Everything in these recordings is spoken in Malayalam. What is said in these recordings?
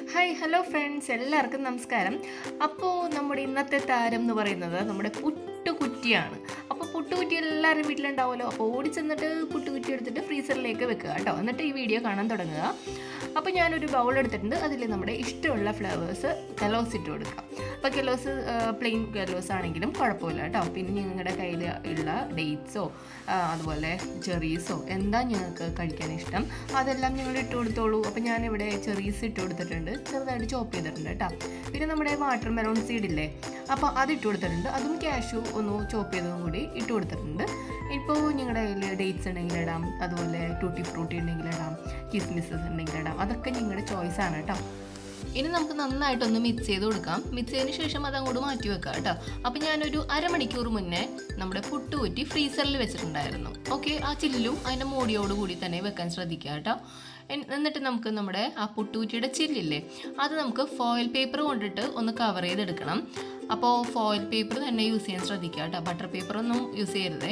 ഹായ് ഹലോ ഫ്രണ്ട്സ്, എല്ലാവർക്കും നമസ്കാരം. അപ്പോൾ നമ്മുടെ ഇന്നത്തെ താരം എന്ന് പറയുന്നത് നമ്മുടെ പുട്ടുകുറ്റിയാണ്. അപ്പോൾ പുട്ടുകുറ്റി എല്ലാവരും വീട്ടിലുണ്ടാവുമല്ലോ. അപ്പോൾ ഓടി ചെന്നിട്ട് പുട്ടുകുറ്റി എടുത്തിട്ട് ഫ്രീസറിലേക്ക് വെക്കുക കേട്ടോ. എന്നിട്ട് ഈ വീഡിയോ കാണാൻ തുടങ്ങുക. അപ്പോൾ ഞാനൊരു ബൗൾ എടുത്തിട്ടുണ്ട്. അതിൽ നമ്മുടെ ഇഷ്ടമുള്ള ഫ്ലേവേഴ്സ് കലോസ് ഇട്ട് കൊടുക്കാം. അപ്പോൾ കലോസ് പ്ലെയിൻ കലോസ് ആണെങ്കിലും കുഴപ്പമില്ല കേട്ടോ. പിന്നെ നിങ്ങളുടെ കയ്യിൽ ഉള്ള ഡേറ്റ്സോ അതുപോലെ ചെറീസോ എന്താ നിങ്ങൾക്ക് കഴിക്കാൻ ഇഷ്ടം അതെല്ലാം നിങ്ങൾ ഇട്ട് കൊടുത്തോളൂ. അപ്പോൾ ഞാനിവിടെ ചെറീസ് ഇട്ട് കൊടുത്തിട്ടുണ്ട്, ചെറുതായിട്ട് ചോപ്പ് ചെയ്തിട്ടുണ്ട് കേട്ടോ. പിന്നെ നമ്മുടെ വാട്ടർ മെലോൺ സീഡില്ലേ, അപ്പോൾ അതിട്ട് കൊടുത്തിട്ടുണ്ട്. അതും കാഷ്യൂ ഒന്ന് ചോപ്പ് ചെയ്തതും കൂടി ഇട്ട് കൊടുത്തിട്ടുണ്ട്. ഇപ്പോൾ നിങ്ങളുടെ കയ്യിൽ ഡേറ്റ്സ് ഉണ്ടെങ്കിൽ ഇടാം, അതുപോലെ ടൂട്ടി ഫ്രൂട്ടി ഉണ്ടെങ്കിൽ ഇടാം, കിസ്മിസസ് ഉണ്ടെങ്കിൽ ഇടാം. അതൊക്കെ നിങ്ങളുടെ ചോയ്സാണ് കേട്ടോ. ഇനി നമുക്ക് നന്നായിട്ടൊന്ന് മിക്സ് ചെയ്ത് കൊടുക്കാം. മിക്സ് ചെയ്തതിന് ശേഷം അത് അങ്ങോട്ട് മാറ്റി വെക്കാം കേട്ടോ. അപ്പോൾ ഞാനൊരു അരമണിക്കൂർ മുന്നേ നമ്മുടെ പുട്ടുകുറ്റി ഫ്രീസറിൽ വെച്ചിട്ടുണ്ടായിരുന്നു. ഓക്കെ, ആ ചില്ലും അതിൻ്റെ മൂടിയോടുകൂടി തന്നെ വെക്കാൻ ശ്രദ്ധിക്കുക കേട്ടോ. എന്നിട്ട് നമുക്ക് നമ്മുടെ ആ പുട്ടുകുറ്റിയുടെ ചില്ലില്ലേ, അത് നമുക്ക് ഫോയിൽ പേപ്പർ കൊണ്ടിട്ട് ഒന്ന് കവർ ചെയ്തെടുക്കണം. അപ്പോൾ ഫോയിൽ പേപ്പർ തന്നെ യൂസ് ചെയ്യാൻ ശ്രദ്ധിക്കുക കേട്ടോ, ബട്ടർ പേപ്പറൊന്നും യൂസ് ചെയ്യരുതേ.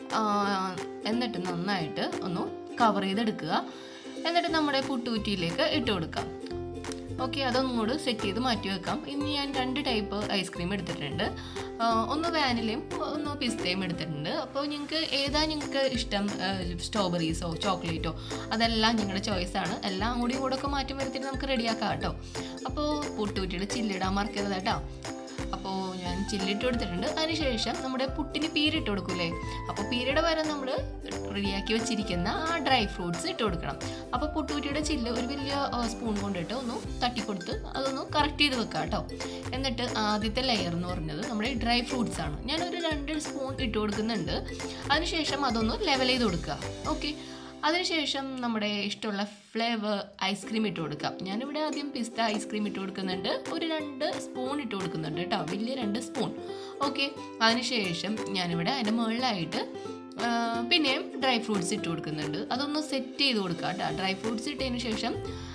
എന്നിട്ട് നന്നായിട്ട് ഒന്ന് കവർ ചെയ്തെടുക്കുക. എന്നിട്ട് നമ്മുടെ പുട്ടുകുറ്റിയിലേക്ക് ഇട്ട് കൊടുക്കാം. ഓക്കെ, അതൊന്നും കൂടെ സെറ്റ് ചെയ്ത് മാറ്റി വെക്കാം. ഇനി ഞാൻ 2 ടൈപ്പ് ഐസ്ക്രീം എടുത്തിട്ടുണ്ട്. ഒന്ന് വാനിലയും ഒന്ന് പിസ്തയും എടുത്തിട്ടുണ്ട്. അപ്പോൾ നിങ്ങൾക്ക് ഇഷ്ടം, സ്ട്രോബെറീസോ ചോക്ലേറ്റോ അതെല്ലാം നിങ്ങളുടെ ചോയ്സാണ്. എല്ലാം കൂടെ ഒക്കെ മാറ്റം വരുത്തിയിട്ട് നമുക്ക് റെഡിയാക്കാം കേട്ടോ. അപ്പോൾ പുട്ടുകുറ്റിയുടെ ചില്ലിടാൻ മറക്കരുത് കേട്ടോ. അപ്പോൾ ഞാൻ ചില്ലിട്ട് കൊടുത്തിട്ടുണ്ട്. അതിനുശേഷം നമ്മുടെ പുട്ടിന് പീരിട്ട് കൊടുക്കൂലേ, അപ്പോൾ പീരിയുടെ പകരം നമ്മൾ റെഡിയാക്കി വെച്ചിരിക്കുന്ന ആ ഡ്രൈ ഫ്രൂട്ട്സ് ഇട്ട് കൊടുക്കണം. അപ്പോൾ പുട്ടുകുറ്റിയുടെ ചില്ല് ഒരു വലിയ സ്പൂൺ കൊണ്ടിട്ട് ഒന്ന് തട്ടിക്കൊടുത്ത് അതൊന്ന് കറക്റ്റ് ചെയ്ത് വെക്കാം കേട്ടോ. എന്നിട്ട് ആദ്യത്തെ ലെയർ എന്ന് പറഞ്ഞത് നമ്മുടെ ഡ്രൈ ഫ്രൂട്ട്സ് ആണ്. ഞാനൊരു 2 സ്പൂൺ ഇട്ട് കൊടുക്കുന്നുണ്ട്. അതിനുശേഷം അതൊന്ന് ലെവൽ ചെയ്ത് കൊടുക്കുക. ഓക്കെ, അതിനുശേഷം നമ്മുടെ ഇഷ്ടമുള്ള ഫ്ലേവർ ഐസ്ക്രീം ഇട്ട് കൊടുക്കാം. ഞാനിവിടെ ആദ്യം പിസ്ത ഐസ്ക്രീം ഇട്ട് കൊടുക്കുന്നുണ്ട്. ഒരു 2 സ്പൂൺ ഇട്ട് കൊടുക്കുന്നുണ്ട് കേട്ടോ, വലിയ 2 സ്പൂൺ. ഓക്കെ, അതിനുശേഷം ഞാനിവിടെ അതിൻ്റെ മുകളിലായിട്ട് പിന്നെയും ഡ്രൈ ഫ്രൂട്ട്സ് ഇട്ട് കൊടുക്കുന്നുണ്ട്. അതൊന്ന് സെറ്റ് ചെയ്ത് കൊടുക്കുക കേട്ടോ. ഡ്രൈ ഫ്രൂട്ട്സ് ഇട്ടതിന് ശേഷം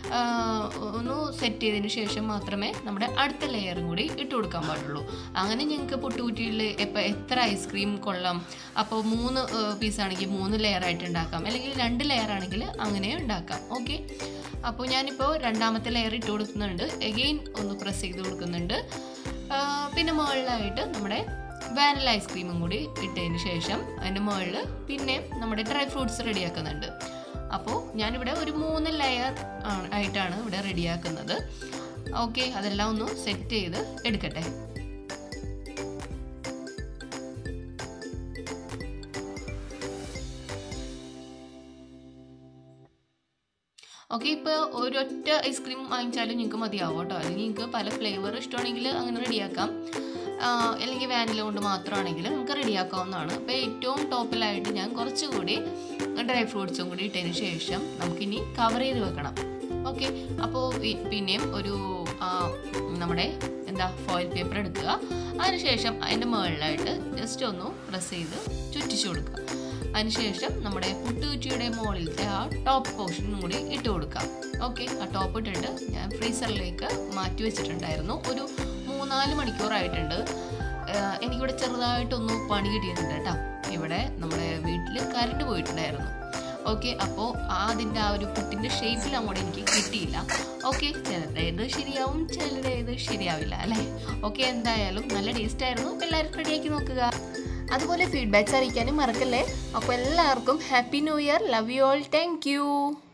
ഒന്ന് സെറ്റ് ചെയ്തതിന് ശേഷം മാത്രമേ നമ്മുടെ അടുത്ത ലെയറും കൂടി ഇട്ട് കൊടുക്കാൻ പാടുള്ളൂ. അങ്ങനെ ഞങ്ങൾക്ക് പുട്ടുകുറ്റിയിൽ എത്ര ഐസ്ക്രീം കൊള്ളാം. അപ്പോൾ 3 പീസാണെങ്കിൽ 3 ലെയറായിട്ട് ഉണ്ടാക്കാം, അല്ലെങ്കിൽ 2 ലെയർ ആണെങ്കിൽ അങ്ങനെ ഉണ്ടാക്കാം. ഓക്കെ, അപ്പോൾ ഞാനിപ്പോൾ 2ാമത്തെ ലെയർ ഇട്ട് കൊടുക്കുന്നുണ്ട്. എഗെയിൻ ഒന്ന് പ്രസ് ചെയ്ത് കൊടുക്കുന്നുണ്ട്. പിന്നെ മുകളിലായിട്ട് നമ്മുടെ വാനില ഐസ്ക്രീമും കൂടി ഇട്ടതിന് ശേഷം അതിൻ്റെ മുകളിൽ പിന്നെ നമ്മുടെ ഡ്രൈ ഫ്രൂട്ട്സ് റെഡിയാക്കുന്നുണ്ട്. അപ്പോൾ ഞാനിവിടെ ഒരു 3 ലെയർ ആയിട്ടാണ് ഇവിടെ റെഡിയാക്കുന്നത്. ഓക്കെ, അതെല്ലാം ഒന്ന് സെറ്റ് ചെയ്ത് എടുക്കട്ടെ. ഓക്കെ, ഇപ്പോൾ ഒരൊറ്റ ഐസ്ക്രീം വാങ്ങിച്ചാലും നിങ്ങൾക്ക് മതിയാവും കേട്ടോ. അല്ലെങ്കിൽ നിങ്ങൾക്ക് പല ഫ്ലേവർ ഇഷ്ടമാണെങ്കിൽ അങ്ങനെ റെഡിയാക്കാം, അല്ലെങ്കിൽ വാനില കൊണ്ട് മാത്രമാണെങ്കിൽ നമുക്ക് റെഡിയാക്കാവുന്നതാണ്. അപ്പോൾ ഏറ്റവും ടോപ്പിലായിട്ട് ഞാൻ കുറച്ചുകൂടി ഡ്രൈ ഫ്രൂട്ട്സും കൂടി ഇട്ടതിന് ശേഷം നമുക്കിനി കവർ ചെയ്ത് വെക്കണം. ഓക്കെ, അപ്പോൾ പിന്നെയും ഒരു നമ്മുടെ ഫോയിൽ പേപ്പർ എടുക്കുക. അതിനുശേഷം അതിൻ്റെ മുകളിലായിട്ട് ജസ്റ്റ് ഒന്ന് പ്രസ് ചെയ്ത് ചുറ്റിച്ചു കൊടുക്കുക. അതിനുശേഷം നമ്മുടെ പുട്ടുകുറ്റിയുടെ മുകളിലത്തെ ആ ടോപ്പ് പോർഷനും കൂടി ഇട്ട് കൊടുക്കാം. ഓക്കെ, ആ ടോപ്പ് ഇട്ടിട്ട് ഞാൻ ഫ്രീസറിലേക്ക് മാറ്റി വെച്ചിട്ടുണ്ടായിരുന്നു. ഒരു 3-4 മണിക്കൂറായിട്ടുണ്ട്. എനിക്കിവിടെ ചെറുതായിട്ടൊന്ന് പണി കിട്ടിയിട്ടുണ്ട് കേട്ടോ. ഇവിടെ നമ്മുടെ വീട്ടിൽ കറണ്ട് പോയിട്ടുണ്ടായിരുന്നു. ഓക്കെ, അപ്പോൾ അതിൻ്റെ ആ ഒരു പുട്ടിൻ്റെ ഷേപ്പിൽ അങ്ങോട്ട് എനിക്ക് കിട്ടിയില്ല. ഓക്കെ, ചിലരുടേത് ശരിയാവും, ചിലരുടേത് ശരിയാവില്ല അല്ലേ. ഓക്കെ, എന്തായാലും നല്ല ടേസ്റ്റ് ആയിരുന്നു. എല്ലാവരും റെഡിയാക്കി നോക്കുക. അതുപോലെ ഫീഡ്ബാക്ക്സ് അറിയിക്കാനും മറക്കല്ലേ. അപ്പോൾ എല്ലാവർക്കും happy new year. Love you all. Thank U.